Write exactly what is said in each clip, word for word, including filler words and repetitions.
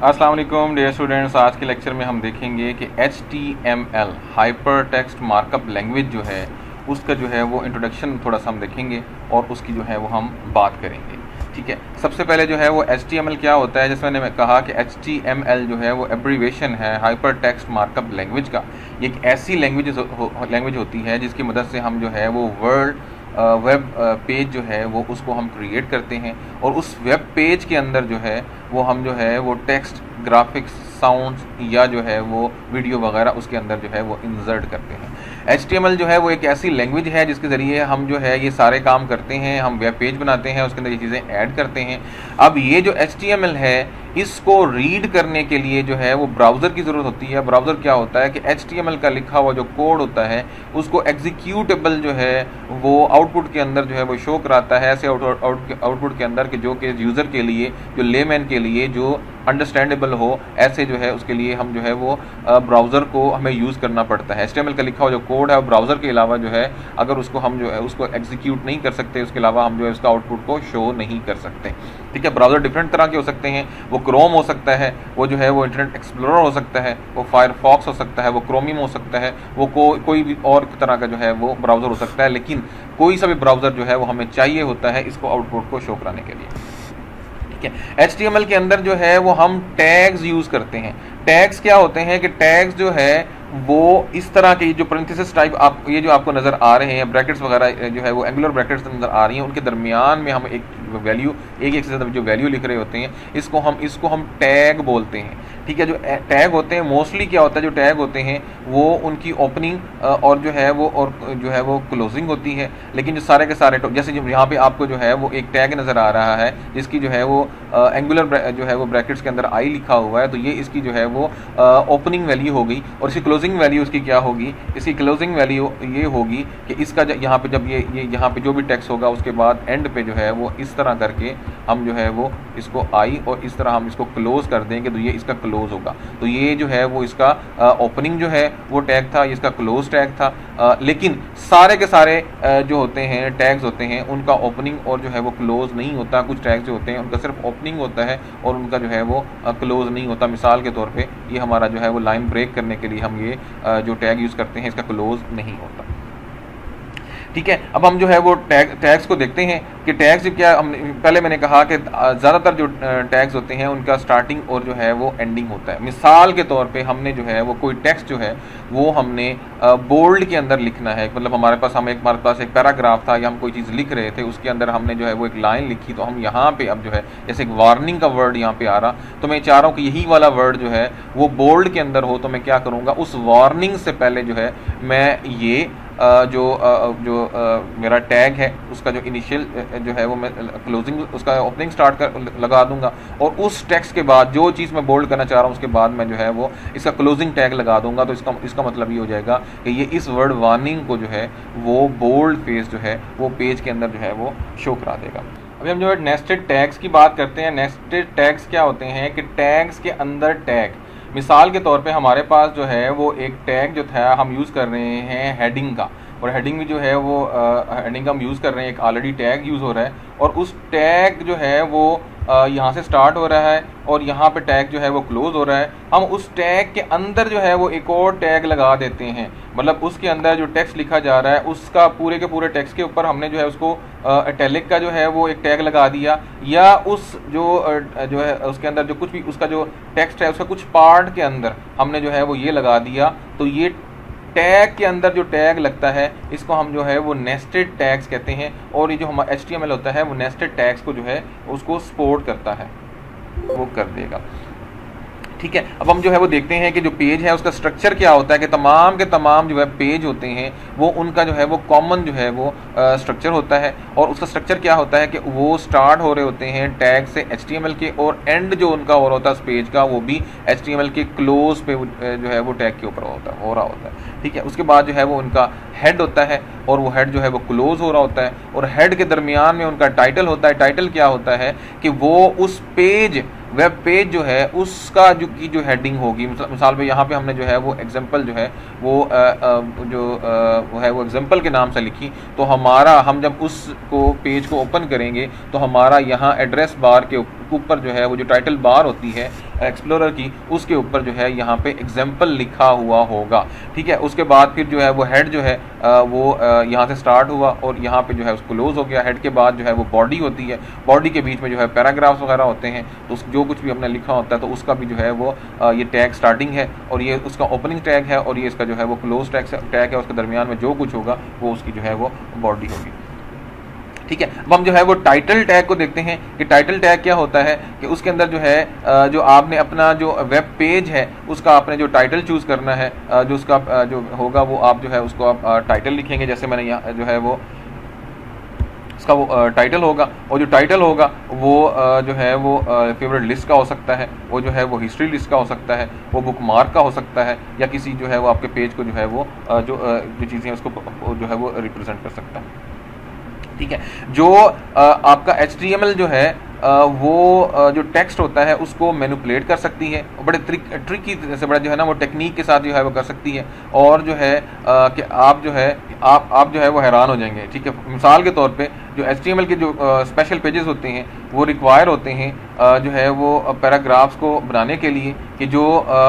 अस्सलाम वालेकुम dear students. आज के लेक्चर में हम देखेंगे कि H T M L hyper text markup language जो है उसका जो है वो इंट्रोडक्शन थोड़ा सा हम देखेंगे और उसकी जो है वो हम बात करेंगे। ठीक है, सबसे पहले जो है वो एच टी एम एल क्या होता है। जैसे मैंने कहा कि एच टी एम एल जो है वो एब्रीवेशन है हाइपर टेक्स्ट मार्कअप लैंग्वेज का। ये एक ऐसी लैंग्वेज हो, लैंग्वेज होती है जिसकी मदद से हम जो है वो वर्ल्ड वेब पेज जो है वो उसको हम क्रिएट करते हैं और उस वेब पेज के अंदर जो है वो हम जो है वो टेक्स्ट, ग्राफिक्स, साउंड्स या जो है वो वीडियो वगैरह उसके अंदर जो है वो इंसर्ट करते हैं। एच टी एम एल जो है वो एक ऐसी लैंग्वेज है जिसके ज़रिए हम जो है ये सारे काम करते हैं। हम वेब पेज बनाते हैं, उसके अंदर ये चीज़ें ऐड करते हैं। अब ये जो एच टी एम एल है इसको रीड करने के लिए जो है वो ब्राउज़र की ज़रूरत होती है। ब्राउज़र क्या होता है कि एच टी एम एल का लिखा हुआ जो कोड होता है उसको एग्जीक्यूटेबल जो है वो आउटपुट के अंदर जो है वो शो कराता है, ऐसे आउटपुट के अंदर कि जो कि यूज़र के लिए, जो लेमैन के लिए जो अंडरस्टैंडेबल हो, ऐसे जो है उसके लिए हम जो है वो ब्राउज़र को हमें यूज़ करना पड़ता है। एच टी एम एल का लिखा हुआ जो कोड है ब्राउज़र के अलावा जो है अगर उसको हम जो है उसको एग्जीक्यूट नहीं कर सकते, उसके अलावा हम जो है उसका आउटपुट को शो नहीं कर सकते। ठीक है, ब्राउज़र डिफरेंट तरह के हो सकते हैं। वो क्रोम हो सकता है, वो जो है वो इंटरनेट एक्सप्लोरर हो सकता है, वो फायरफॉक्स हो सकता है, वो क्रोमियम हो सकता है, वो को, कोई भी और तरह का जो है वो ब्राउज़र हो सकता है। लेकिन कोई सा भी ब्राउज़र जो है वो हमें चाहिए होता है इसको आउटपुट को शो कराने के लिए। एच टी एम एल के अंदर जो है वो हम टैग्स यूज़ करते हैं। टैग्स क्या होते हैं कि टैग्स जो है वो इस तरह के जो पैरेंथेसिस टाइप आप ये जो आपको नज़र आ रहे हैं, ब्रैकेट्स वगैरह जो है वो एंगुलर ब्रैकेट्स नज़र आ रही हैं, उनके दरमियान में हम एक वैल्यू एक एक से ज़्यादा जो वैल्यू लिख रहे होते हैं इसको हम इसको हम टैग बोलते हैं। ठीक है, जो टैग होते हैं मोस्टली क्या होता है, जो टैग होते हैं वो उनकी ओपनिंग और जो है वो और जो है वो क्लोजिंग होती है। लेकिन जो सारे के सारे जैसे जो यहाँ पे आपको जो है वो एक टैग नज़र आ रहा है जिसकी जो है वो एंगुलर जो है वो ब्रैकेट्स के अंदर आई लिखा हुआ है, तो ये इसकी जो है वो ओपनिंग वैल्यू होगी और इसकी क्लोजिंग वैल्यू उसकी क्या होगी, इसकी क्लोजिंग वैल्यू ये होगी कि इसका यहाँ पे जब ये ये यहाँ पे जो भी टेक्स्ट होगा उसके बाद एंड पे जो है वो इस तरह करके हम जो है वो इसको आई और इस तरह हम इसको क्लोज कर देंगे तो ये इसका क्लोज होगा। तो ये जो है वो इसका ओपनिंग जो है वो टैग था, इसका क्लोज टैग था। आ, लेकिन सारे के सारे आ, जो होते हैं टैग्स होते हैं उनका ओपनिंग और जो है वो क्लोज नहीं होता। कुछ टैग्स जो होते हैं उनका सिर्फ ओपनिंग होता है और उनका जो है वो क्लोज नहीं होता। मिसाल के तौर पे ये हमारा जो है वो लाइन ब्रेक करने के लिए हम ये जो टैग यूज़ करते हैं इसका क्लोज नहीं होता। ठीक है, अब हम जो है वो टैग टैग्स को देखते हैं कि टैग्स क्या। हम पहले मैंने कहा कि ज़्यादातर जो टैग्स होते हैं उनका स्टार्टिंग और जो है वो एंडिंग होता है। मिसाल के तौर पे हमने जो है वो कोई टेक्स्ट जो है वो हमने बोल्ड के अंदर लिखना है, मतलब हमारे पास हम एक हमारे पास एक पैराग्राफ था या हम कोई चीज़ लिख रहे थे, उसके अंदर हमने जो है वो एक लाइन लिखी, तो हम यहाँ पे अब जो है जैसे एक वार्निंग का वर्ड यहाँ पे आ रहा, तो मैं चाह रहा हूँ कि यही वाला वर्ड जो है वो बोल्ड के अंदर हो। तो मैं क्या करूँगा, उस वार्निंग से पहले जो है मैं ये जो जो मेरा टैग है उसका जो इनिशियल जो है वो मैं क्लोजिंग उसका ओपनिंग स्टार्ट कर लगा दूंगा और उस टेक्स्ट के बाद जो चीज़ मैं बोल्ड करना चाह रहा हूँ उसके बाद मैं जो है वो इसका क्लोजिंग टैग लगा दूंगा। तो इसका इसका मतलब ये हो जाएगा कि ये इस वर्ड वार्निंग को जो है वो बोल्ड फेस जो है वो पेज के अंदर जो है वो शो करा देगा। अभी हम जो है नेस्टेड टैग्स की बात करते हैं। नेस्टेड टैग्स क्या होते हैं कि टैग्स के अंदर टैग, मिसाल के तौर पे हमारे पास जो है वो एक टैग जो था हम यूज़ कर रहे हैं हेडिंग का, और हेडिंग में जो है वो हेडिंग हम यूज़ कर रहे हैं, एक ऑलरेडी टैग यूज़ हो रहा है और उस टैग जो है वो यहाँ से स्टार्ट हो रहा है और यहाँ पे टैग जो है वो क्लोज हो रहा है। हम उस टैग के अंदर जो है वो एक और टैग लगा देते हैं, मतलब उसके अंदर जो टेक्स्ट लिखा जा रहा है उसका पूरे के पूरे टेक्स्ट के ऊपर हमने जो है उसको इटैलिक का जो है वो एक टैग लगा दिया, या उस जो जो है उसके अंदर जो कुछ भी उसका जो टेक्स्ट है उसका कुछ पार्ट के अंदर हमने जो है वो ये लगा दिया। तो ये टैग के अंदर जो टैग लगता है इसको हम जो है वो नेस्टेड टैग्स कहते हैं और ये जो हमारा एच टी एम एल होता है वो नेस्टेड टैग्स को जो है उसको सपोर्ट करता है, वो कर देगा। ठीक है, अब हम जो है वो देखते हैं कि जो पेज है उसका स्ट्रक्चर क्या होता है कि तमाम के तमाम जो है पेज होते हैं वो उनका जो है वो कॉमन जो है वो स्ट्रक्चर होता है और उसका स्ट्रक्चर क्या होता है कि वो स्टार्ट हो रहे होते हैं टैग से एच टी एम एल के और एंड जो उनका हो रहा होता है उस पेज का वो भी एच टी एम एल के क्लोज पे जो है वो टैग के ऊपर होता है हो रहा होता है। ठीक है, उसके बाद जो है वो उनका हेड होता है और वो हेड जो है वो क्लोज हो रहा होता है और हेड के दरमियान में उनका टाइटल होता है। टाइटल क्या होता है कि वो उस पेज वेब पेज जो है उसका जो की जो हेडिंग होगी, मिसाल पे यहाँ पे हमने जो है वो एग्जांपल जो है वो आ, आ, जो आ, वो है वो एग्जांपल के नाम से लिखी, तो हमारा हम जब उसको पेज को ओपन करेंगे तो हमारा यहाँ एड्रेस बार के ऊपर जो है वो जो टाइटल बार होती है एक्सप्लोरर की, उसके ऊपर जो है यहाँ पे एग्जाम्पल लिखा हुआ होगा। ठीक है, उसके बाद फिर जो है वो हेड जो है वो यहाँ से स्टार्ट हुआ और यहाँ पे जो है उसको क्लोज हो गया। हेड के बाद जो है वो बॉडी होती है, बॉडी के बीच में जो है पैराग्राफ्स वगैरह होते हैं, तो जो कुछ भी हमने लिखा होता है तो उसका भी जो है वो ये टैग स्टार्टिंग है और ये उसका ओपनिंग टैग है और ये इसका जो है वो क्लोज टैग टैग है। उसके दरमियान में जो कुछ होगा वो उसकी जो है वो बॉडी होगी। ठीक है, अब हम जो है वो टाइटल टैग को देखते हैं कि टाइटल टैग क्या होता है कि उसके अंदर जो है जो आपने अपना जो वेब पेज है उसका आपने जो टाइटल चूज़ करना है, जो उसका जो होगा वो आप जो है उसको आप टाइटल लिखेंगे। जैसे मैंने यहाँ जो है वो इसका वो टाइटल होगा और जो टाइटल होगा वो जो है वो फेवरेट लिस्ट का हो सकता है, वो जो है वो हिस्ट्री लिस्ट का हो सकता है, वो बुक मार्क का हो सकता है, या किसी जो है वो आपके पेज को जो है वो जो जो चीज़ें उसको जो है वो रिप्रेजेंट कर सकता है। ठीक है, जो आपका एच टी एम एल जो है वो जो टेक्स्ट होता है उसको मैनिपुलेट कर सकती है, बड़े ट्रिक ट्रिकी से बड़ा जो है ना वो टेक्निक के साथ जो है वो कर सकती है, और जो है कि आप जो है आप आप जो है वो हैरान हो जाएंगे। ठीक है, मिसाल के तौर पे जो एच टी एम एल के जो स्पेशल पेजेस होते हैं वो रिक्वायर होते हैं जो है वो पैराग्राफ्स को बनाने के लिए कि जो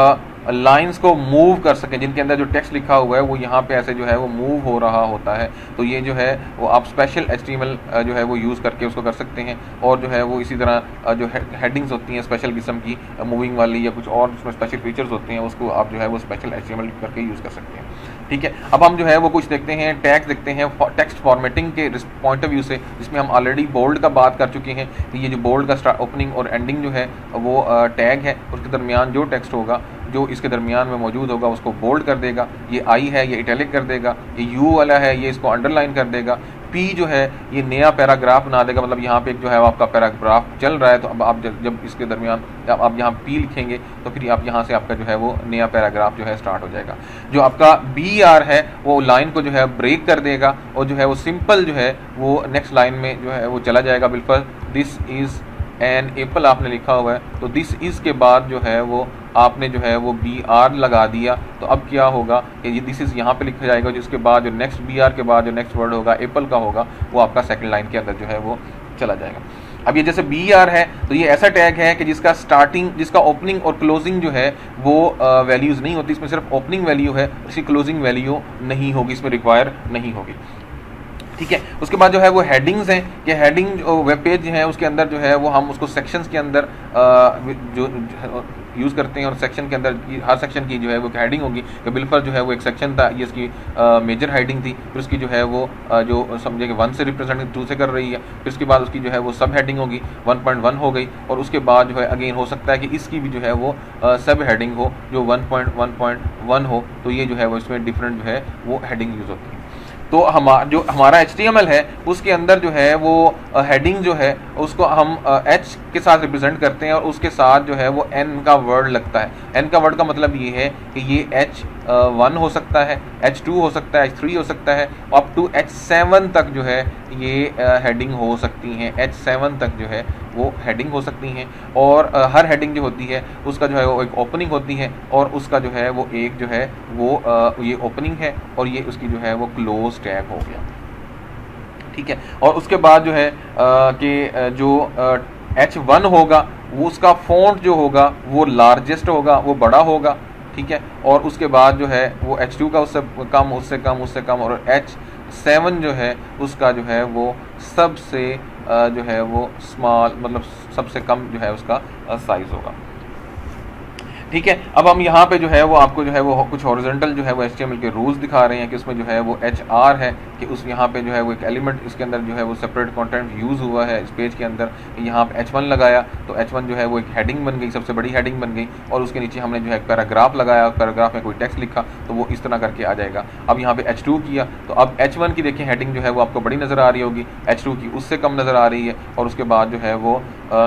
लाइंस को मूव कर सकें, जिनके अंदर जो टेक्स्ट लिखा हुआ है वो यहाँ पे ऐसे जो है वो मूव हो रहा होता है। तो ये जो है वो आप special H T M L जो है वो यूज़ करके उसको कर सकते हैं। और जो है वो इसी तरह जो हेडिंग्स होती हैं स्पेशल किस्म की मूविंग वाली या कुछ और उसमें स्पेशल फीचर्स होते हैं उसको आप जो है वो special H T M L करके यूज़ कर सकते हैं। ठीक है, अब हम जो है वो कुछ देखते हैं टैग्स देखते हैं टेक्स्ट फॉर्मेटिंग के पॉइंट ऑफ व्यू से, जिसमें हम ऑलरेडी बोल्ड का बात कर चुके हैं कि ये जो बोल्ड का ओपनिंग और एंडिंग जो है वो टैग है, उसके दरमियान जो टेक्स्ट होगा जो इसके दरमियान में मौजूद होगा उसको बोल्ड कर देगा। ये आई है ये इटैलिक कर देगा, ये यू वाला है ये इसको अंडरलाइन कर देगा। पी जो है ये नया पैराग्राफ बना देगा, मतलब यहाँ पे एक जो है आपका पैराग्राफ चल रहा है तो अब आप जब, जब इसके दरमियान जब आप यहाँ पी लिखेंगे तो फिर आप यहाँ से आपका जो है वो नया पैराग्राफ जो है स्टार्ट हो जाएगा। जो आपका बी आर है वो लाइन को जो है ब्रेक कर देगा और जो है वो सिंपल जो है वो नेक्स्ट लाइन में जो है वो चला जाएगा। बिल्कुल दिस इज़ एन एप्पल आपने लिखा हुआ है तो दिस इज़ के बाद जो है वो आपने जो है वो बी आर लगा दिया, तो अब क्या होगा कि ये दिस इज़ यहाँ पे लिखा जाएगा, जिसके बाद जो नेक्स्ट बी आर के बाद जो नेक्स्ट वर्ड होगा एप्पल का होगा वो आपका सेकंड लाइन के अंदर जो है वो चला जाएगा। अब ये जैसे बी आर है तो ये ऐसा टैग है कि जिसका स्टार्टिंग जिसका ओपनिंग और क्लोजिंग जो है वो वैल्यूज़ नहीं होती, इसमें सिर्फ ओपनिंग वैल्यू है, इसकी क्लोजिंग वैल्यू नहीं होगी, इसमें रिक्वायर नहीं होगी। ठीक है, उसके बाद जो है वो हेडिंग्स हैं कि हेडिंग जो वेब पेज है उसके अंदर जो है वो हम उसको सेक्शंस के अंदर जो यूज़ करते हैं और सेक्शन के अंदर हर सेक्शन की जो है वो हेडिंग होगी। कि बिल्फर जो है वो एक सेक्शन था, ये इसकी मेजर हेडिंग थी, फिर उसकी जो है वो आ, जो समझे कि वन से रिप्रेजेंट टू से कर रही है, फिर उसके बाद उसकी जो है वो सब हेडिंग होगी वन पॉइंट वन हो गई, और उसके बाद जो है अगेन हो सकता है कि इसकी भी जो है वो आ, सब हेडिंग हो जो one point one point one हो, तो ये जो है वो इसमें डिफरेंट जो है वो हेडिंग यूज़ होती है। तो हमारा जो हमारा एच टी एम एल है उसके अंदर जो है वो हेडिंग जो है उसको हम एच के साथ रिप्रेजेंट करते हैं और उसके साथ जो है वो एन का वर्ड लगता है। एन का वर्ड का मतलब ये है कि ये एच वन हो सकता है, एच टू हो सकता है, एच थ्री हो सकता है, अप टू एच सेवन तक जो है ये हेडिंग हो सकती हैं। एच सेवन तक जो है वो हेडिंग हो सकती हैं, और uh, हर हेडिंग जो होती है उसका जो है वो एक ओपनिंग होती है और उसका जो है वो एक जो है वो uh, ये ओपनिंग है और ये उसकी जो है वो क्लोज टैग हो गया। ठीक है, और उसके बाद जो है uh, कि जो एच uh, वन होगा वो उसका फॉन्ट जो होगा वो लार्जेस्ट होगा, वो बड़ा होगा। ठीक है, और उसके बाद जो है वो एच टू का उससे कम उससे कम उससे कम और एच सेवन जो है उसका जो है वो सबसे जो है वो स्मॉल मतलब सबसे कम जो है उसका साइज़ होगा। ठीक है, अब हम यहाँ पे जो है वो आपको जो है वो कुछ हॉरिजॉन्टल जो है वो एच टी एम एल के रूल्स दिखा रहे हैं कि उसमें जो है वो एच आर है कि उस यहाँ पे जो है वो एक एलिमेंट इसके अंदर जो है वो सेपरेट कंटेंट यूज़ हुआ है इस पेज के अंदर। यहाँ पे एच वन लगाया तो एच वन जो है वो एक हेडिंग बन गई, सबसे बड़ी हेडिंग बन गई, और उसके नीचे हमने जो है पैराग्राफ लगाया, पैराग्राफ में कोई टेक्स्ट लिखा तो वो इस तरह करके आ जाएगा। अब यहाँ पे एच टू किया तो अब एच वन की देखिए हेडिंग जो है वो आपको बड़ी नज़र आ रही होगी, एच टू की उससे कम नज़र आ रही है, और उसके बाद जो है वो आ,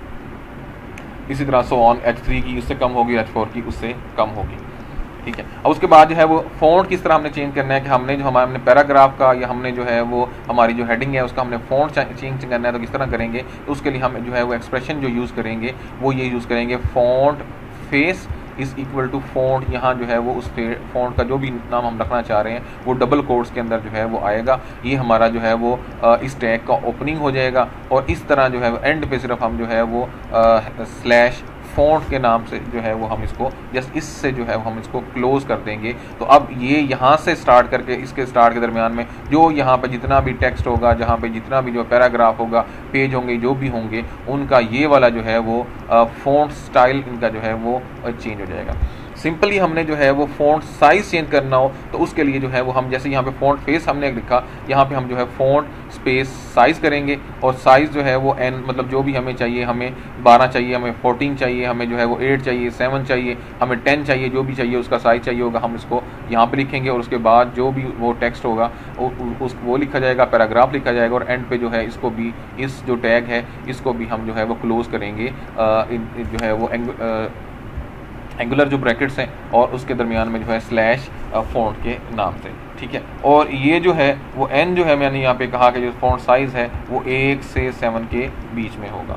इसी तरह सो ऑन एच थ्री की उससे कम होगी, एच फोर की उससे कम होगी। ठीक है, अब उसके बाद जो है वो फ़ॉन्ट किस तरह हमने चेंज करना है कि हमने जो हमारे हमने पैराग्राफ का या हमने जो है वो हमारी जो हेडिंग है उसका हमने फ़ॉन्ट चेंज करना है तो किस तरह करेंगे, तो उसके लिए हम जो है वो एक्सप्रेशन जो यूज़ करेंगे वो ये यूज़ करेंगे font face is equal to font. यहाँ जो है वो उस फ़ॉन्ट का जो भी नाम हम रखना चाह रहे हैं वो डबल कोट्स के अंदर जो है वो आएगा। ये हमारा जो है वो इस टैग का ओपनिंग हो जाएगा, और इस तरह जो है एंड पे सिर्फ हम जो है वो स्लैश फ़ॉन्ट के नाम से जो है वो हम इसको जस्ट इससे जो है हम इसको क्लोज़ कर देंगे। तो अब ये यहाँ से स्टार्ट करके इसके स्टार्ट के दरमियान में जो यहाँ पे जितना भी टेक्स्ट होगा, जहाँ पे जितना भी जो पैराग्राफ होगा, पेज होंगे, जो भी होंगे, उनका ये वाला जो है वो फ़ॉन्ट स्टाइल इनका जो है वो चेंज हो जाएगा। सिंपली हमने जो है वो फ़ॉन्ट साइज़ चेंज करना हो तो उसके लिए जो है वो हम जैसे यहाँ पे फ़ॉन्ट फेस हमने लिखा, यहाँ पे हम जो है फ़ॉन्ट स्पेस साइज़ करेंगे और साइज़ जो है वो एन मतलब जो भी हमें चाहिए, हमें बारह चाहिए, हमें फोर्टीन चाहिए, हमें जो है वो एट चाहिए, सेवन चाहिए, हमें टेन चाहिए, जो भी चाहिए उसका साइज़ चाहिए होगा, हम इसको यहाँ पे लिखेंगे और उसके बाद जो भी वो टेक्स्ट होगा उस वो लिखा जाएगा, पैराग्राफ लिखा जाएगा और एंड पे जो है इसको भी इस जो टैग है इसको भी हम जो है वो क्लोज़ करेंगे आ, जो है वो एंग, एंगुलर जो ब्रैकेट्स हैं और उसके दरमियान में जो है स्लैश फ़ॉन्ट के नाम से, ठीक है। और ये जो है वो एन जो है मैंने यहाँ पे कहा कि जो फ़ॉन्ट साइज़ है वो एक से सेवन के बीच में होगा,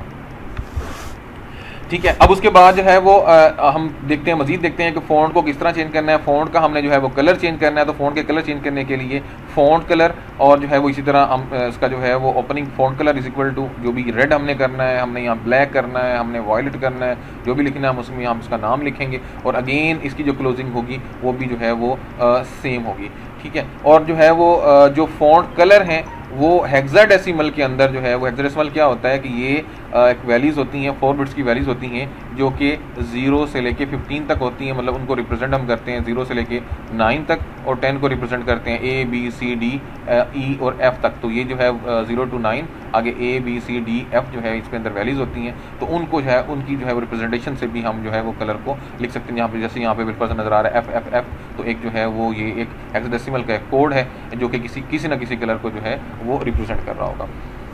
ठीक है। अब उसके बाद जो है वो आ, हम देखते हैं, मजीद देखते हैं कि फ़ॉन्ट को किस तरह चेंज करना है। फ़ॉन्ट का हमने जो है वो कलर चेंज करना है, तो फ़ॉन्ट के कलर चेंज करने के लिए फ़ॉन्ट कलर और जो है वो इसी तरह हम इसका जो है वो opening font colour is equal to जो भी रेड हमने करना है, हमने यहाँ ब्लैक करना है, हमने वायलेट करना है, जो भी लिखना है हम उसमें हम उसका नाम लिखेंगे और अगेन इसकी जो क्लोजिंग होगी वो भी जो है वो आ, सेम होगी, ठीक है। और जो है वो आ, जो फ़ॉन्ट कलर हैं वो हेक्साडेसिमल के अंदर जो है वो हेक्साडेसिमल क्या होता है कि ये एक वैल्यूज़ होती हैं, फोर बिट्स की वैल्यूज़ होती हैं जो कि ज़ीरो से लेके फिफ्टीन तक होती हैं, मतलब उनको रिप्रेजेंट हम करते हैं ज़ीरो से लेके नाइन तक और टेन को रिप्रेजेंट करते हैं ए बी सी डी ई और एफ़ तक। तो ये जो है ज़ीरो टू नाइन आगे A B C D F जो है इसके अंदर वैल्यूज़ होती हैं, तो उनको जो है उनकी जो है वो रिप्रेजेंटेशन से भी हम जो है वो कलर को लिख सकते हैं। यहाँ पे जैसे यहाँ पे बिल्कुल नज़र आ रहा है एफ एफ एफ, तो एक जो है वो ये एक हेक्साडेसिमल का एक कोड है जो कि किसी किसी ना किसी कलर को जो है वो रिप्रेजेंट कर रहा होगा,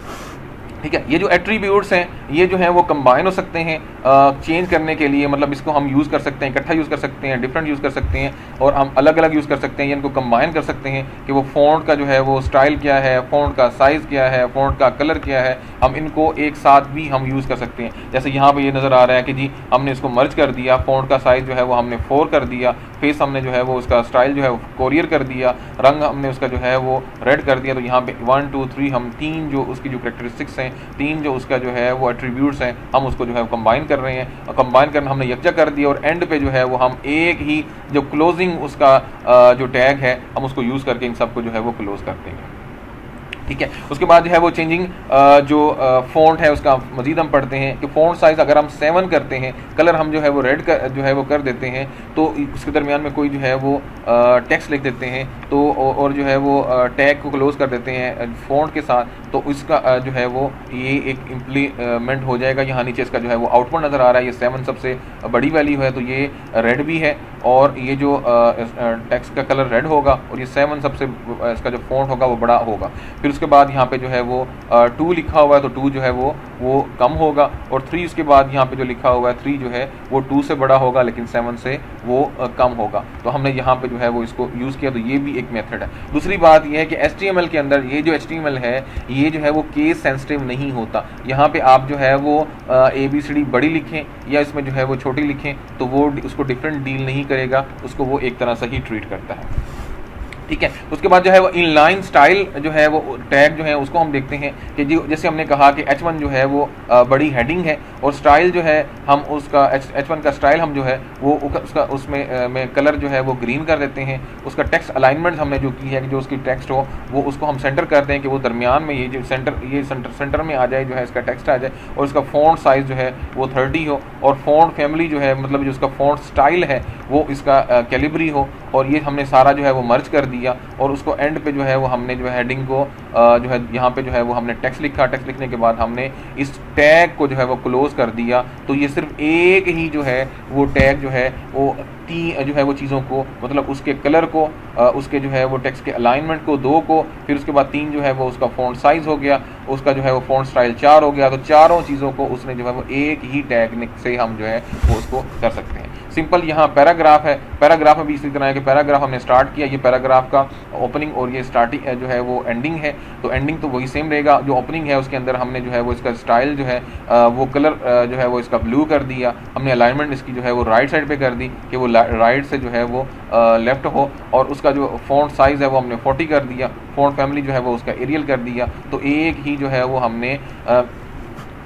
ठीक है। ये जो एट्रीब्यूट्स हैं ये जो है वो कंबाइन हो सकते हैं चेंज करने के लिए, मतलब इसको हम यूज़ कर सकते हैं, इकट्ठा यूज़ कर सकते हैं, डिफरेंट यूज़ कर सकते हैं और हम अलग अलग यूज़ कर सकते हैं, या इनको कंबाइन कर सकते हैं कि वो फ़ॉन्ट का जो है वो स्टाइल क्या है, फ़ॉन्ट का साइज़ क्या है, फ़ॉन्ट का कलर क्या है, हम इनको एक साथ भी हम यूज़ कर सकते हैं। जैसे यहाँ पर ये नज़र आ रहा है कि जी हमने इसको मर्ज कर दिया, फ़ॉन्ट का साइज़ जो है वो हमने फोर कर दिया, फेस हमने जो है वो उसका स्टाइल जो है कोरियर कर दिया, रंग हमने उसका जो है वो रेड कर दिया। तो यहाँ पे वन टू थ्री हम तीन जो उसकी जो करेक्टरिस्टिक्स हैं, तीन जो उसका जो है वो एट्रीब्यूट्स हैं, हम उसको जो है कंबाइन कर रहे हैं और कंबाइन करना हमने यकजा कर दिया और एंड पे जो है वो हम एक ही जो क्लोजिंग उसका जो टैग है हम उसको यूज़ करके इन सबको जो है वो क्लोज कर देंगे, ठीक है। उसके बाद जो है वो चेंजिंग जो फ़ॉन्ट है उसका मजीद हम पढ़ते हैं कि फ़ॉन्ट साइज़ अगर हम सेवन करते हैं, कलर हम जो है वो रेड कर जो है वो कर देते हैं, तो उसके दरमियान में कोई जो है वो टेक्स्ट लिख देते हैं तो और जो है वो टैग को क्लोज कर देते हैं फ़ॉन्ट के साथ, तो इसका जो है वो ये एक इम्प्लीमेंट हो जाएगा। यहाँ नीचे इसका जो है वो आउटपुट नज़र आ रहा है, ये सेवन सबसे बड़ी वैल्यू है तो ये रेड भी है और ये जो टेक्स्ट का कलर रेड होगा और ये सेवन सबसे इसका जो फ़ॉन्ट होगा वो बड़ा होगा। फिर उसके बाद यहाँ पे जो है वो टू लिखा हुआ है तो टू जो है वो वो कम होगा और थ्री उसके बाद यहाँ पे जो लिखा हुआ है थ्री जो है वो टू से बड़ा होगा लेकिन सेवन से वो आ, कम होगा। तो हमने यहाँ पे जो है वो इसको यूज़ किया, तो ये भी एक मेथड है। दूसरी बात ये है कि एच टी एम एल के अंदर ये जो एच टी एम एल है ये जो है वो केस सेंसिटिव नहीं होता। यहाँ पे आप जो है वो ए बी सी डी बड़ी लिखें या इसमें जो है वो छोटी लिखें तो वो उसको डिफरेंट डील नहीं करेगा, उसको वो एक तरह से ही ट्रीट करता है, ठीक है। उसके बाद जो है वो इनलाइन स्टाइल जो है वो टैग जो है उसको हम देखते हैं कि जी जैसे हमने कहा कि एच वन जो है वो बड़ी हेडिंग है और स्टाइल जो है हम उसका एच वन का स्टाइल हम जो है वो उसका उसमें में कलर जो है वो ग्रीन कर देते हैं। उसका टेक्स्ट अलाइनमेंट हमने जो की है कि जो उसकी टेक्स्ट हो वो उसको हम सेंटर करते हैं कि वो दरमियान में ये जो सेंटर ये सेंटर सेंटर में आ जाए, जो है इसका टेक्स्ट आ जाए और उसका फ़ॉन्ट साइज़ जो है वो थर्टी हो और फ़ॉन्ट फैमिली जो है मतलब जो उसका फ़ॉन्ट स्टाइल है वो इसका कैलिबरी हो और ये हमने सारा जो है वो मर्ज कर दिया और उसको एंड पे जो है वो हमने जो है हेडिंग को जो है यहाँ पे जो है वो हमने टेक्स्ट लिखा, टेक्स्ट लिखने के बाद हमने इस टैग को जो है वो क्लोज कर दिया। तो ये सिर्फ एक ही जो है वो टैग जो है वो तीन जो है वो चीज़ों को मतलब उसके कलर को, उसके जो है वो टेक्स्ट के अलाइनमेंट को, दो को, फिर उसके बाद तीन जो है वो उसका फ़ॉन्ट साइज़ हो गया, उसका जो है वो फ़ॉन्ट स्टाइल चार हो गया। तो चारों चीज़ों को उसने जो है वो एक ही टैग से हम जो है वो उसको कर सकते हैं। सिंपल यहाँ पैराग्राफ है, पैराग्राफ में भी इसी तरह है कि पैराग्राफ हमने स्टार्ट किया, ये पैराग्राफ का ओपनिंग और ये स्टार्टिंग जो है वो एंडिंग है, तो एंडिंग तो वही सेम रहेगा। जो ओपनिंग है उसके अंदर हमने जो है वो इसका स्टाइल जो है वो कलर जो है वो इसका ब्लू कर दिया, हमने अलाइनमेंट इसकी जो है वो राइट साइड पे कर दी कि वो राइट से जो है वो लेफ्ट हो और उसका जो फ़ॉन्ट साइज़ है वो हमने फोर्टी कर दिया, फ़ॉन्ट फैमिली जो है वो उसका एरियल कर दिया। तो एक ही जो है वो हमने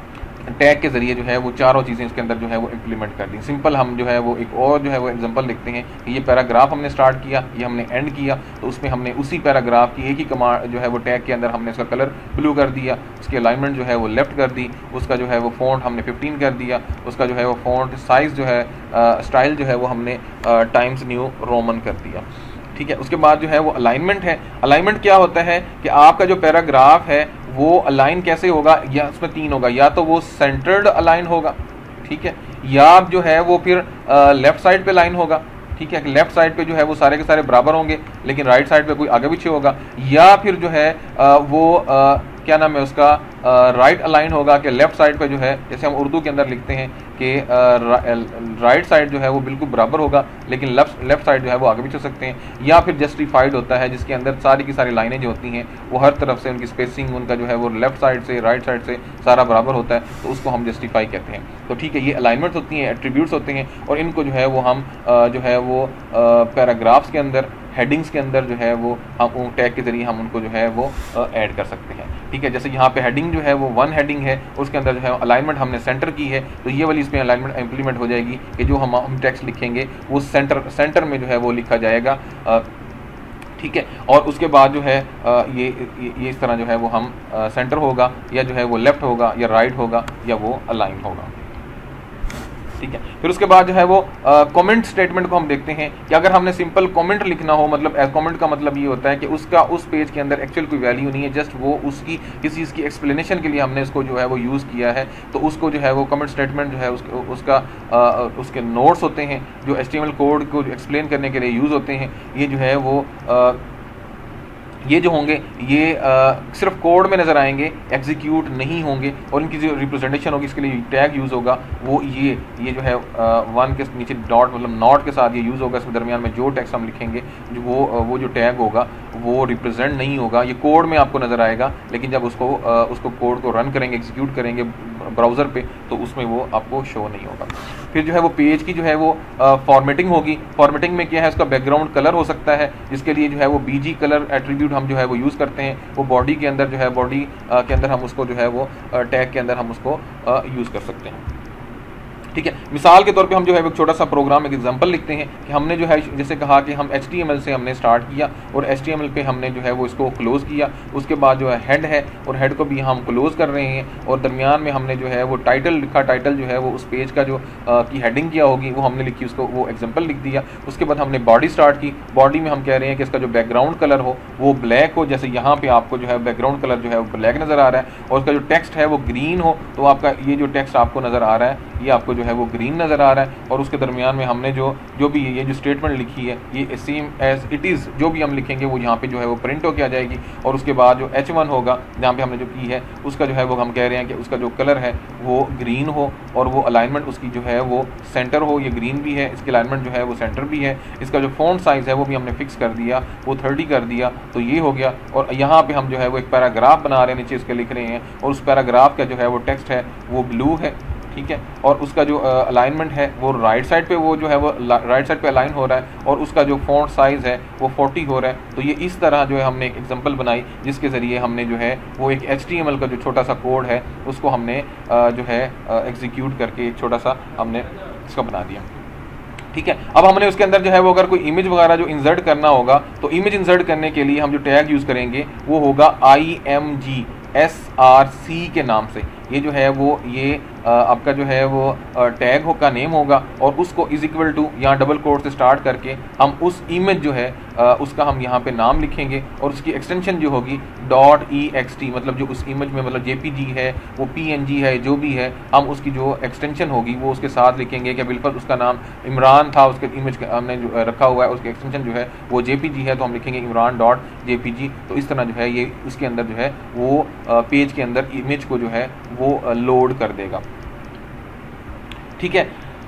टैग के जरिए जो है वो चारों चीज़ें इसके अंदर जो है वो इम्प्लीमेंट कर दी। सिंपल हम जो है वो एक और जो है वो एग्जांपल लिखते हैं कि ये पैराग्राफ हमने स्टार्ट किया, ये हमने एंड किया, तो उसमें हमने उसी पैराग्राफ की एक ही कमांड जो है वो टैग के अंदर हमने इसका कलर ब्लू कर दिया, उसकी अलाइनमेंट जो है वो लेफ्ट कर दी, उसका जो है वो फ़ॉन्ट हमने फिफ्टीन कर दिया, उसका जो है वो फ़ॉन्ट साइज़ जो है स्टाइल जो है वो हमने टाइम्स न्यू रोमन कर दिया। ठीक है, उसके बाद जो है वो अलाइनमेंट है। अलाइनमेंट क्या होता है कि आपका जो पैराग्राफ है वो अलाइन कैसे होगा, या उसमें तीन होगा, या तो वो सेंटर्ड अलाइन होगा, ठीक है, या जो है वो फिर लेफ्ट साइड पे लाइन होगा, ठीक है, लेफ्ट साइड पे जो है वो सारे के सारे बराबर होंगे लेकिन राइट साइड पे कोई आगे पीछे होगा, या फिर जो है आ, वो आ, क्या नाम है उसका राइट अलाइन होगा कि लेफ्ट साइड पे जो है, जैसे हम उर्दू के अंदर लिखते हैं कि राइट साइड जो है वो बिल्कुल बराबर होगा लेकिन लेफ्ट लेफ्ट साइड जो है वो आगे पीछे हो सकते हैं, या फिर जस्टिफाइड होता है जिसके अंदर सारी की सारी लाइनें जो होती हैं वो हर तरफ से उनकी स्पेसिंग उनका जो है वो लेफ्ट साइड से राइट साइड से सारा बराबर होता है, तो उसको हम जस्टिफाई कहते हैं। तो ठीक है, ये अलाइनमेंट्स होती हैं, एट्रीब्यूट्स होते हैं, और इनको जो है वो हम जो है वो पैराग्राफ्स के अंदर, हेडिंग्स के अंदर जो है वो हम टैग के जरिए हम उनको जो है वो ऐड कर सकते हैं। ठीक है, जैसे यहाँ पे हेडिंग जो है वो वन हेडिंग है, उसके अंदर जो है अलाइनमेंट हमने सेंटर की है, तो ये वाली इसमें अलाइनमेंट इंप्लीमेंट हो जाएगी कि जो हम हम टेक्स्ट लिखेंगे वो सेंटर सेंटर में जो है वो लिखा जाएगा। ठीक है, और उसके बाद जो है ये ये इस तरह जो है वो हम सेंटर होगा, या जो है वो लेफ्ट होगा, या राइट होगा, या वो अलाइन होगा। ठीक है, फिर उसके बाद जो है वो कमेंट स्टेटमेंट को हम देखते हैं कि अगर हमने सिंपल कमेंट लिखना हो, मतलब कमेंट का मतलब ये होता है कि उसका उस पेज के अंदर एक्चुअल कोई वैल्यू नहीं है, जस्ट वो उसकी किसी चीज़ की एक्सप्लेनेशन के लिए हमने इसको जो है वो यूज़ किया है, तो उसको जो है वो कमेंट स्टेटमेंट जो है उस, उसका आ, उसके नोट्स होते हैं जो H T M L code को एक्सप्लेन करने के लिए यूज़ होते हैं। ये जो है वो आ, ये जो होंगे ये आ, सिर्फ कोड में नज़र आएंगे, एग्जीक्यूट नहीं होंगे, और इनकी जो रिप्रेजेंटेशन होगी इसके लिए टैग यूज़ होगा वो ये ये जो है आ, वन के नीचे डॉट मतलब नॉट के साथ ये यूज़ होगा। इसके दरमियान में जो टेक्स्ट हम लिखेंगे जो वो वो जो टैग होगा वो रिप्रेजेंट नहीं होगा, ये कोड में आपको नज़र आएगा, लेकिन जब उसको आ, उसको कोड को रन करेंगे, एग्जीक्यूट करेंगे ब्राउज़र पे, तो उसमें वो आपको शो नहीं होगा। फिर जो है वो पेज की जो है वो फॉर्मेटिंग होगी। फॉर्मेटिंग में क्या है, उसका बैकग्राउंड कलर हो सकता है, जिसके लिए जो है वो बीजी कलर एट्रीब्यूट हम जो है वो यूज़ करते हैं। वो बॉडी के अंदर जो है बॉडी के अंदर हम उसको जो है वो टैग के अंदर हम उसको यूज़ कर सकते हैं। ठीक है, मिसाल के तौर पे हम जो है एक छोटा सा प्रोग्राम एक एग्जांपल लिखते हैं कि हमने जो है जैसे कहा कि हम एच टी एम एल से हमने स्टार्ट किया और एच टी एम एल पे हमने जो है वो इसको क्लोज़ किया, उसके बाद जो है हेड है और हेड को भी हम क्लोज़ कर रहे हैं, और दरमियान में हमने जो है वो टाइटल लिखा, टाइटल जो है वो उस पेज का जो आ, की हेडिंग क्या होगी वो हमने लिखी, उसको वो एग्जाम्पल लिख दिया। उसके बाद हमने बॉडी स्टार्ट की, बॉडी में हम कह रहे हैं कि इसका जो बैकग्राउंड कलर हो वो ब्लैक हो, जैसे यहाँ पे आपको जो है बैकग्राउंड कलर जो है वो ब्लैक नज़र आ रहा है, और उसका जो टेक्स्ट है वो ग्रीन हो, तो आपका ये जो टेक्स्ट आपको नज़र आ रहा है ये आपको जो है वो ग्रीन नज़र आ रहा है। और उसके दरमियान में हमने जो जो भी ये जो स्टेटमेंट लिखी है ये सेम एज इट इज़ जो भी हम लिखेंगे वो यहाँ पे जो है वो प्रिंट होकर आ जाएगी। और उसके बाद जो एच वन होगा जहाँ पे हमने जो की है उसका जो है वो हम कह रहे हैं कि उसका जो कलर है वो ग्रीन हो, और वो अलाइनमेंट उसकी जो है वो सेंटर हो, ये ग्रीन भी है, इसकी अलाइनमेंट जो है वो सेंटर भी है। इसका जो फ़ॉन्ट साइज़ है वो भी हमने फिक्स कर दिया, वो थर्टी कर दिया, तो ये हो गया। और यहाँ पर हम जो है वो एक पैराग्राफ बना रहे हैं, नीचे इसके लिख रहे हैं, और उस पैराग्राफ का जो है वो टेक्स्ट है वो ब्लू है। ठीक है, और उसका जो अलाइनमेंट है वो राइट साइड पे वो जो है वो राइट साइड पे अलाइन हो रहा है, और उसका जो फ़ॉन्ट साइज़ है वो फोर्टी हो रहा है। तो ये इस तरह जो है हमने एक एग्जांपल बनाई जिसके ज़रिए हमने जो है वो एक एच टी एम एल का जो छोटा सा कोड है उसको हमने जो है एग्जीक्यूट करके एक छोटा सा हमने इसका बना दिया। ठीक है, अब हमने उसके अंदर जो है वो अगर कोई इमेज वगैरह जो इंसर्ट करना होगा तो इमेज इंसर्ट करने के लिए हम जो टैग यूज़ करेंगे वो होगा I M G S R C के नाम से। ये जो है वो ये आ, आपका जो है वो टैग हो का नेम होगा, और उसको इज इक्वल टू यहाँ डबल कोड से स्टार्ट करके हम उस इमेज जो है आ, उसका हम यहाँ पे नाम लिखेंगे, और उसकी एक्सटेंशन जो होगी डॉट ई एक्स टी, मतलब जो उस इमेज में मतलब जे पी जी है वो पी एन जी है जो भी है, हम उसकी जो एक्सटेंशन होगी वो उसके साथ लिखेंगे कि बिल्कुल उसका नाम इमरान था, उसके इमेज हमने जो रखा हुआ है उसकी एक्सटेंशन जो है वो जे पी जी है, तो हम लिखेंगे Imran dot J P G. तो इस तरह जो है ये उसके अंदर जो है वो पेज के अंदर इमेज को जो है वो लोड कर देगा। ठीक है,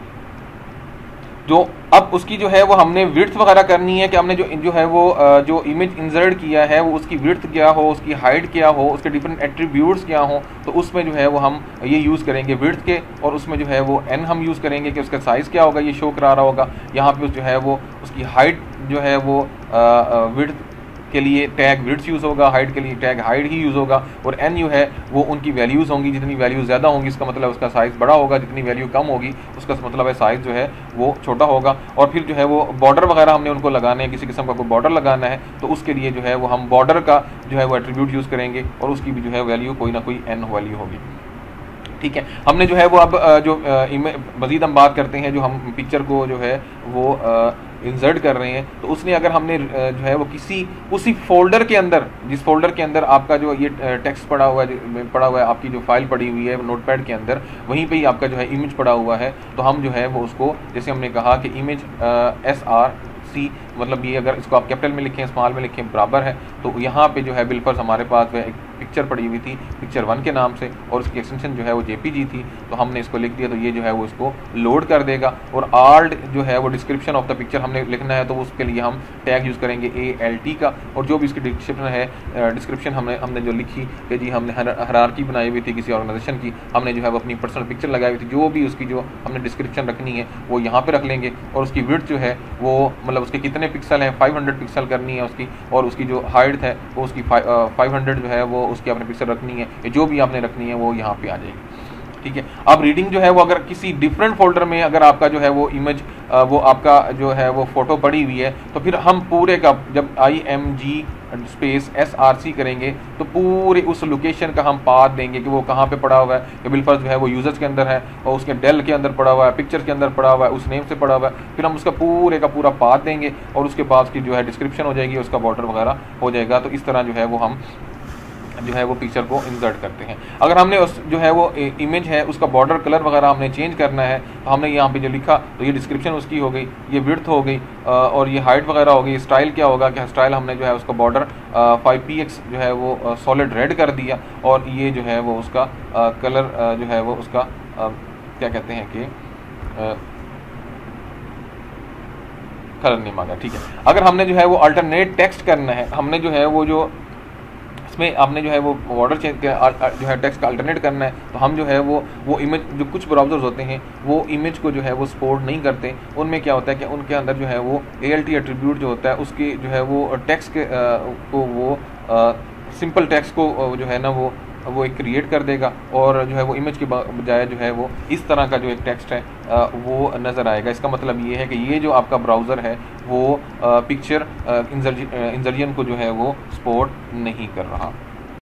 जो अब उसकी जो है वो हमने विड्थ वगैरह करनी है कि हमने जो जो है वो जो इमेज इंसर्ट किया है वो उसकी विड्थ क्या हो, उसकी हाइट क्या हो, उसके डिफरेंट एट्रीब्यूट्स क्या हो, तो उसमें जो है वो हम ये यूज़ करेंगे विड्थ के, और उसमें जो है वो एन हम यूज़ करेंगे कि उसका साइज़ क्या होगा ये शो करा रहा होगा। यहाँ पे जो है वो उसकी हाइट जो है वो विड्थ के लिए टैग विड्थ यूज़ होगा, हाइट के लिए टैग हाइट ही यूज़ होगा, और एन यू है वो उनकी वैल्यूज़ होंगी। जितनी वैल्यू ज़्यादा होंगी इसका मतलब उसका साइज़ बड़ा होगा, जितनी वैल्यू कम होगी उसका मतलब है साइज़ जो है वो छोटा होगा। और फिर जो है वो बॉर्डर वगैरह हमने उनको लगाने हैं, किसी किस्म का कोई बॉर्डर लगाना है तो उसके लिए जो है वो हम बॉर्डर का जो है वो एट्रीब्यूट यूज़ करेंगे और उसकी भी जो है वैल्यू कोई ना कोई एन वैल्यू होगी। ठीक है, हमने जो है वो अब जो मज़ीद हम बात करते हैं, जो हम पिक्चर को जो है वो इंसर्ट कर रहे हैं, तो उसने अगर हमने जो है वो किसी उसी फोल्डर के अंदर, जिस फोल्डर के अंदर आपका जो ये टेक्स्ट पड़ा हुआ है पड़ा हुआ है आपकी जो फाइल पड़ी हुई है नोटपैड के अंदर, वहीं पे ही आपका जो है इमेज पड़ा हुआ है, तो हम जो है वो उसको, जैसे हमने कहा कि इमेज एस आर सी, मतलब ये अगर इसको आप कैपिटल में लिखें स्मॉल में लिखें बराबर है, तो यहाँ पे जो है बिलफर्ज हमारे पास एक पिक्चर पड़ी हुई थी पिक्चर वन के नाम से, और उसकी एक्सटेंशन जो है वो जेपीजी थी, तो हमने इसको लिख दिया, तो ये जो है वो इसको लोड कर देगा। और आल्ट जो है वो डिस्क्रिप्शन ऑफ द पिक्चर हमने लिखना है, तो उसके लिए हम टैग यूज़ करेंगे ए एल टी का, और जो भी इसकी डिस्क्रिप्शन है डिस्क्रिप्शन हमने हमने जो लिखी कि जी हमने हायरार्की बनाई हुई थी किसी ऑर्गेनाइजेशन की, हमने जो है वो अपनी पर्सनल पिक्चर लगाई हुई थी, जो भी उसकी जो हमने डिस्क्रिप्शन रखनी है वो यहाँ पर रख लेंगे। और उसकी विड्थ जो है वो मतलब उसके कितने पिक्सल हैं, फाइव हंड्रेड पिक्सल करनी है उसकी, और उसकी जो हाइट है वो उसकी फाइव हंड्रेड जो है वो उसकी आपने पिक्सल रखनी है, जो भी आपने रखनी है वो यहाँ पे आ जाएगी। ठीक है, अब रीडिंग जो है वो अगर किसी डिफरेंट फोल्डर में अगर आपका जो है वो इमेज वो आपका जो है वो फोटो पड़ी हुई है, तो फिर हम पूरे का जब I M G space S R C करेंगे तो पूरे उस लोकेशन का हम पाथ देंगे कि वो कहाँ पे पड़ा हुआ है, कि बिलफर्ज जो है वो यूजर्स के अंदर है और उसके डेल के अंदर पड़ा हुआ है, पिक्चर के अंदर पड़ा हुआ है, उस नेम से पड़ा हुआ है, फिर हम उसका पूरे का पूरा पाथ देंगे और उसके बाद उसकी जो है डिस्क्रिप्शन हो जाएगी, उसका बॉर्डर वगैरह हो जाएगा। तो इस तरह जो है वो हम जो है वो पिक्चर को इंसर्ट करते हैं। अगर हमने उस जो है वो इमेज है उसका बॉर्डर कलर वगैरह हमने चेंज करना है, तो हमने यहाँ पे जो लिखा तो ये डिस्क्रिप्शन उसकी हो गई, ये विड्थ हो गई और ये हाइट वगैरह हो गई। स्टाइल क्या होगा कि स्टाइल हमने जो है उसका बॉर्डर फाइव पी एक्स जो है वो सॉलिड रेड कर दिया, और ये जो है वो उसका कलर जो है वो उसका क्या कहते हैं कि कलर नहीं मांगा। ठीक है, अगर हमने जो है वो अल्टरनेट टेक्स्ट करना है, हमने जो है वो जो में आपने जो है वो बॉर्डर चेंज जो है टेक्स्ट का अल्टरनेट करना है, तो हम जो है वो वो इमेज, जो कुछ ब्राउज़र्स होते हैं वो इमेज को जो है वो सपोर्ट नहीं करते, उनमें क्या होता है कि उनके अंदर जो है वो ए एल टी एट्रीब्यूट जो होता है उसकी जो है वो टेक्स्ट के आ, को वो सिंपल टेक्स्ट को जो है ना वो वो एक क्रिएट कर देगा, और जो है वो इमेज के बजाय जो है वो इस तरह का जो एक टेक्स्ट है वो नज़र आएगा। इसका मतलब ये है कि ये जो आपका ब्राउज़र है वो पिक्चर इंजर्जन को जो है वो सपोर्ट नहीं कर रहा।